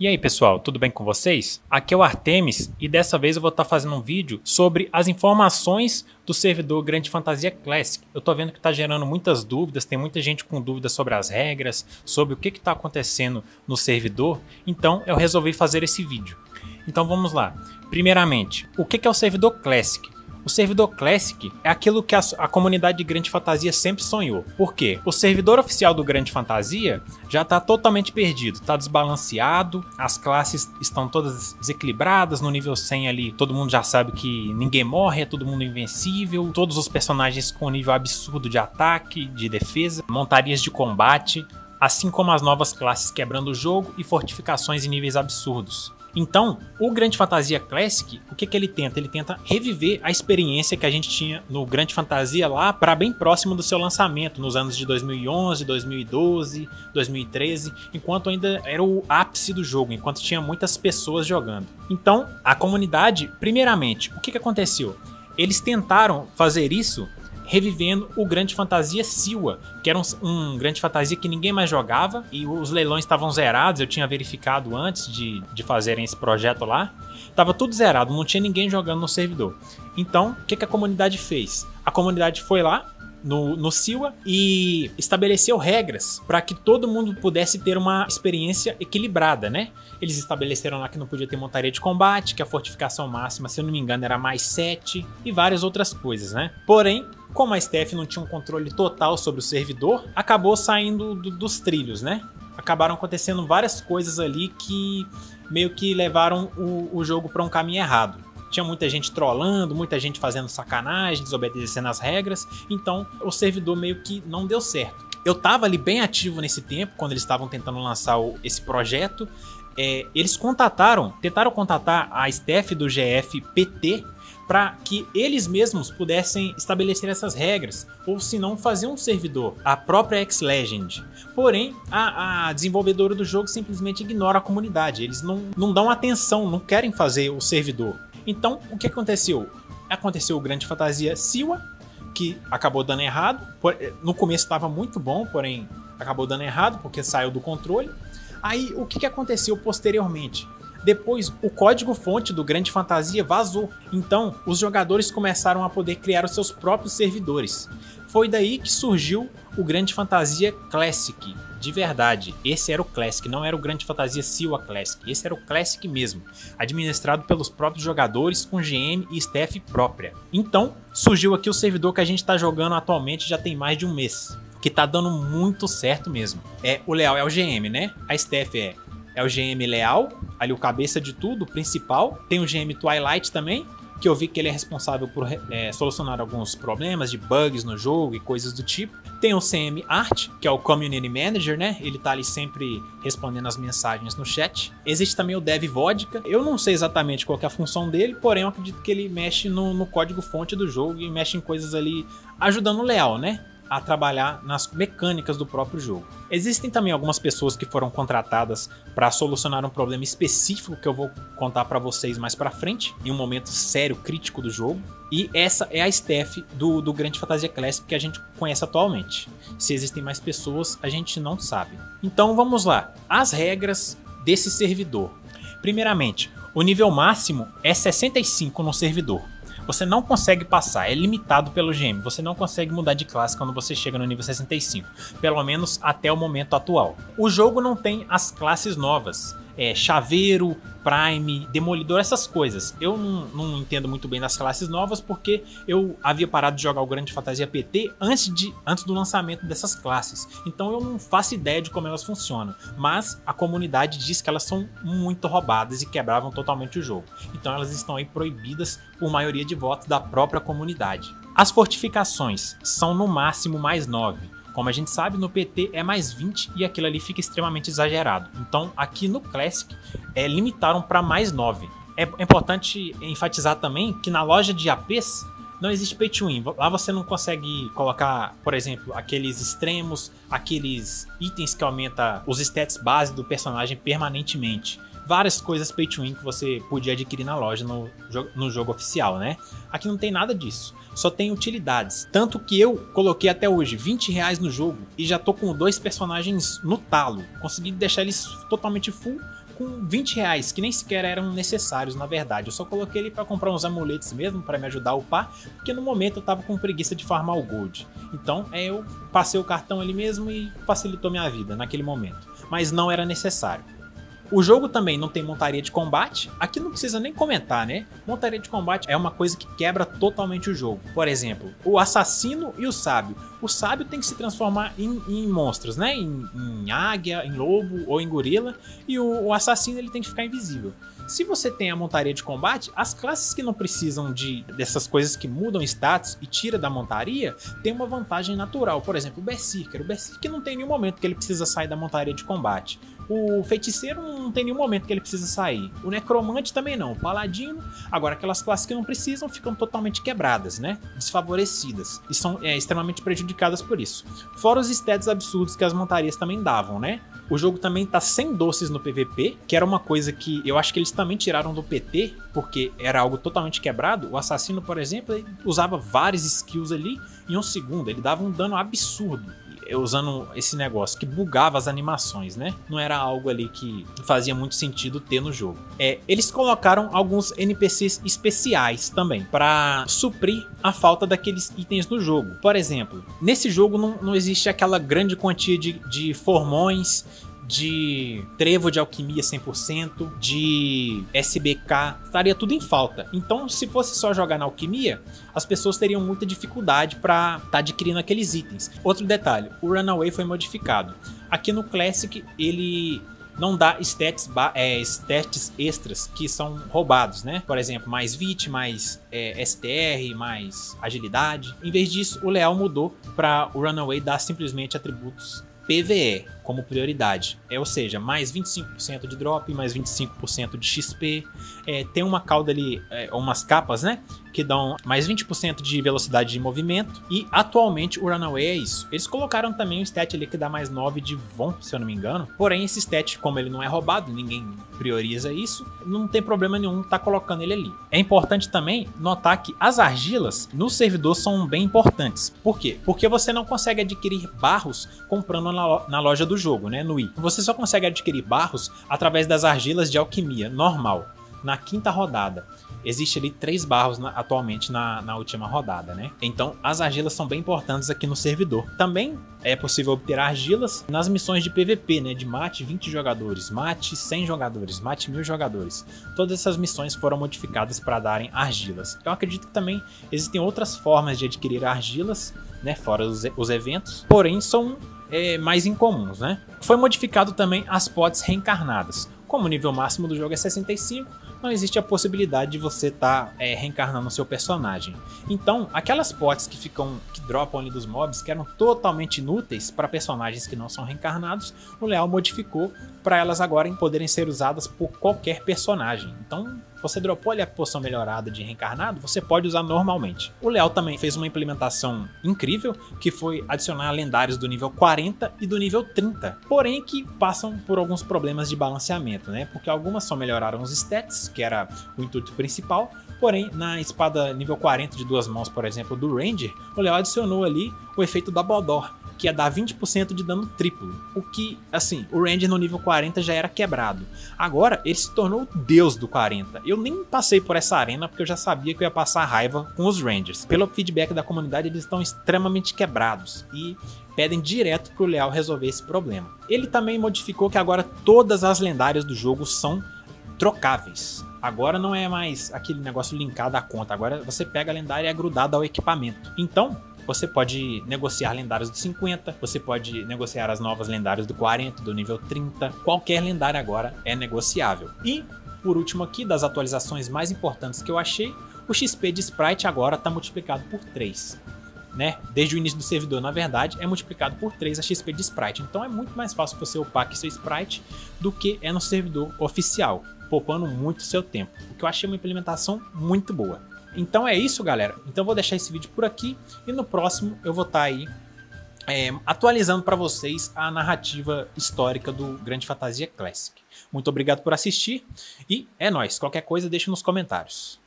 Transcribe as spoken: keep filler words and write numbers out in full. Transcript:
E aí pessoal, tudo bem com vocês? Aqui é o Artemis e dessa vez eu vou estar fazendo um vídeo sobre as informações do servidor Grande Fantasia Classic. Eu tô vendo que está gerando muitas dúvidas, tem muita gente com dúvidas sobre as regras, sobre o que está acontecendo no servidor, então eu resolvi fazer esse vídeo. Então vamos lá. Primeiramente, o que é o servidor Classic? O servidor Classic é aquilo que a, a comunidade de Grande Fantasia sempre sonhou. Por quê? O servidor oficial do Grande Fantasia já está totalmente perdido, está desbalanceado, as classes estão todas desequilibradas, no nível cem ali todo mundo já sabe que ninguém morre, é todo mundo invencível, todos os personagens com nível absurdo de ataque, de defesa, montarias de combate, assim como as novas classes quebrando o jogo e fortificações em níveis absurdos. Então, o Grande Fantasia Classic, o que que ele tenta? Ele tenta reviver a experiência que a gente tinha no Grande Fantasia lá para bem próximo do seu lançamento, nos anos de dois mil e onze, dois mil e doze, dois mil e treze, enquanto ainda era o ápice do jogo, enquanto tinha muitas pessoas jogando. Então, a comunidade, primeiramente, o que que aconteceu? Eles tentaram fazer isso revivendo o Grande Fantasia Siwa, que era um, um Grande Fantasia que ninguém mais jogava e os leilões estavam zerados, eu tinha verificado antes de, de fazerem esse projeto lá, estava tudo zerado, não tinha ninguém jogando no servidor. Então, o que, que a comunidade fez? A comunidade foi lá no, no Siwa e estabeleceu regras para que todo mundo pudesse ter uma experiência equilibrada, né? Eles estabeleceram lá que não podia ter montaria de combate, que a fortificação máxima, se eu não me engano, era mais sete e várias outras coisas, né? Porém, como a S T F não tinha um controle total sobre o servidor, acabou saindo do, dos trilhos, né? Acabaram acontecendo várias coisas ali que meio que levaram o, o jogo para um caminho errado. Tinha muita gente trollando, muita gente fazendo sacanagem, desobedecendo as regras, então o servidor meio que não deu certo. Eu tava ali bem ativo nesse tempo, quando eles estavam tentando lançar o, esse projeto. É, eles contataram, tentaram contatar a S T F do G F P T para que eles mesmos pudessem estabelecer essas regras, ou se não fazer um servidor, a própria X-Legend. Porém, a, a desenvolvedora do jogo simplesmente ignora a comunidade, eles não, não dão atenção, não querem fazer o servidor. Então, o que aconteceu? Aconteceu o Grande Fantasia Siwa, que acabou dando errado, no começo estava muito bom, porém acabou dando errado porque saiu do controle. Aí, o que que aconteceu posteriormente? Depois, o código-fonte do Grande Fantasia vazou. Então, os jogadores começaram a poder criar os seus próprios servidores. Foi daí que surgiu o Grande Fantasia Classic, de verdade. Esse era o Classic, não era o Grande Fantasia Siwa Classic. Esse era o Classic mesmo, administrado pelos próprios jogadores, com G M e staff própria. Então, surgiu aqui o servidor que a gente está jogando atualmente já tem mais de um mês, que tá dando muito certo mesmo. É, o Leal é o G M, né? A staff é... É o G M Leal, ali o cabeça de tudo, o principal. Tem o G M Twilight também, que eu vi que ele é responsável por é, solucionar alguns problemas de bugs no jogo e coisas do tipo. Tem o C M Art, que é o Community Manager, né? Ele tá ali sempre respondendo as mensagens no chat. Existe também o Dev Vodka. Eu não sei exatamente qual que é a função dele, porém eu acredito que ele mexe no, no código-fonte do jogo e mexe em coisas ali, ajudando o Leal, né? A trabalhar nas mecânicas do próprio jogo. Existem também algumas pessoas que foram contratadas para solucionar um problema específico que eu vou contar para vocês mais para frente, em um momento sério, crítico do jogo. E essa é a staff do, do Grande Fantasia Classic que a gente conhece atualmente. Se existem mais pessoas, a gente não sabe. Então vamos lá. As regras desse servidor. Primeiramente, o nível máximo é sessenta e cinco no servidor. Você não consegue passar, é limitado pelo G M, você não consegue mudar de classe quando você chega no nível sessenta e cinco, pelo menos até o momento atual. O jogo não tem as classes novas, é, Chaveiro, Prime, Demolidor, essas coisas. Eu não, não entendo muito bem das classes novas porque eu havia parado de jogar o Grande Fantasia P T antes, de, antes do lançamento dessas classes. Então eu não faço ideia de como elas funcionam. Mas a comunidade diz que elas são muito roubadas e quebravam totalmente o jogo. Então elas estão aí proibidas por maioria de votos da própria comunidade. As fortificações são no máximo mais nove. Como a gente sabe, no P T é mais vinte e aquilo ali fica extremamente exagerado. Então aqui no Classic é, limitaram para mais nove. É importante enfatizar também que na loja de A Ps não existe pay to win. Lá você não consegue colocar, por exemplo, aqueles extremos, aqueles itens que aumentam os stats base do personagem permanentemente. Várias coisas pay to win que você podia adquirir na loja no jogo, no jogo oficial, né? Aqui não tem nada disso. Só tem utilidades. Tanto que eu coloquei até hoje vinte reais no jogo e já tô com dois personagens no talo. Consegui deixar eles totalmente full com vinte reais, que nem sequer eram necessários na verdade. Eu só coloquei ele para comprar uns amuletos mesmo, para me ajudar a upar, porque no momento eu tava com preguiça de farmar o gold. Então é, eu passei o cartão ali mesmo e facilitou minha vida naquele momento. Mas não era necessário. O jogo também não tem montaria de combate. Aqui não precisa nem comentar, né? Montaria de combate é uma coisa que quebra totalmente o jogo. Por exemplo, o assassino e o sábio. O sábio tem que se transformar em, em monstros, né? Em, em águia, em lobo ou em gorila. E o, o assassino ele tem que ficar invisível. Se você tem a montaria de combate, as classes que não precisam de, dessas coisas que mudam status e tira da montaria, tem uma vantagem natural. Por exemplo, o Berserker. O Berserker não tem nenhum momento que ele precisa sair da montaria de combate. O Feiticeiro não tem nenhum momento que ele precisa sair. O Necromante também não. O Paladino. Agora, aquelas classes que não precisam ficam totalmente quebradas, né? Desfavorecidas. E são é, extremamente prejudicadas por isso. Fora os stats absurdos que as montarias também davam, né? O jogo também tá sem doces no P V P, que era uma coisa que eu acho que eles também tiraram do P T, porque era algo totalmente quebrado. O assassino, por exemplo, ele usava várias skills ali em um segundo. Ele dava um dano absurdo usando esse negócio que bugava as animações, né? Não era algo ali que fazia muito sentido ter no jogo. É, eles colocaram alguns N P Cs especiais também para suprir a falta daqueles itens no jogo. Por exemplo, nesse jogo não, não existe aquela grande quantia de, de formões, de trevo de alquimia cem por cento, de S B K, estaria tudo em falta. Então, se fosse só jogar na alquimia, as pessoas teriam muita dificuldade para estar tá adquirindo aqueles itens. Outro detalhe, o Runaway foi modificado. Aqui no Classic, ele não dá stats, é, stats extras que são roubados, né? Por exemplo, mais V I T, mais é, S T R, mais agilidade. Em vez disso, o Leal mudou para o Runaway dar simplesmente atributos P V E como prioridade, é, ou seja, mais vinte e cinco por cento de drop, mais vinte e cinco por cento de X P, é, tem uma cauda ali, é, umas capas, né, que dão mais vinte por cento de velocidade de movimento, e atualmente o Runaway é isso. Eles colocaram também um stat ali que dá mais nove de Von, se eu não me engano, porém esse stat, como ele não é roubado, ninguém prioriza isso, não tem problema nenhum tá colocando ele ali. É importante também notar que as argilas no servidor são bem importantes. Por quê? Porque você não consegue adquirir barros comprando na, na loja do jogo, né, no i. Você só consegue adquirir barros através das argilas de alquimia normal, na quinta rodada. Existe ali três barros na, atualmente na, na última rodada, né? Então as argilas são bem importantes aqui no servidor. Também é possível obter argilas nas missões de P V P, né? De mate vinte jogadores, mate cem jogadores, mate mil jogadores. Todas essas missões foram modificadas para darem argilas. Eu acredito que também existem outras formas de adquirir argilas, né? Fora os, os eventos, porém são é, mais incomuns, né? Foi modificado também as pods reencarnadas. Como o nível máximo do jogo é sessenta e cinco, não existe a possibilidade de você estar tá, é, reencarnando o seu personagem. Então, aquelas pots que ficam, que dropam ali dos mobs, que eram totalmente inúteis para personagens que não são reencarnados, o Leal modificou para elas agora poderem ser usadas por qualquer personagem. Então, você dropou ali a poção melhorada de reencarnado, você pode usar normalmente. O Leal também fez uma implementação incrível, que foi adicionar lendários do nível quarenta e do nível trinta. Porém que passam por alguns problemas de balanceamento, né? Porque algumas só melhoraram os stats, que era o intuito principal. Porém, na espada nível quarenta de duas mãos, por exemplo, do Ranger, o Leal adicionou ali o efeito da Bodor, que ia dar vinte por cento de dano triplo. O que, assim, o Ranger no nível quarenta já era quebrado. Agora, ele se tornou o deus do quarenta. Eu nem passei por essa arena porque eu já sabia que eu ia passar raiva com os Rangers. Pelo feedback da comunidade, eles estão extremamente quebrados e pedem direto pro Leal resolver esse problema. Ele também modificou que agora todas as lendárias do jogo são trocáveis. Agora não é mais aquele negócio linkado à conta. Agora você pega a lendária e é grudada ao equipamento. Então, você pode negociar lendários do cinquenta, você pode negociar as novas lendárias do quarenta, do nível trinta. Qualquer lendária agora é negociável. E, por último aqui, das atualizações mais importantes que eu achei, o X P de Sprite agora está multiplicado por três. Né? Desde o início do servidor, na verdade, é multiplicado por três a X P de Sprite. Então é muito mais fácil você upar aqui seu Sprite do que é no servidor oficial, poupando muito seu tempo. O que eu achei uma implementação muito boa. Então é isso, galera. Então eu vou deixar esse vídeo por aqui e no próximo eu vou estar aí é, atualizando para vocês a narrativa histórica do Grande Fantasia Classic. Muito obrigado por assistir e é nóis. Qualquer coisa deixa nos comentários.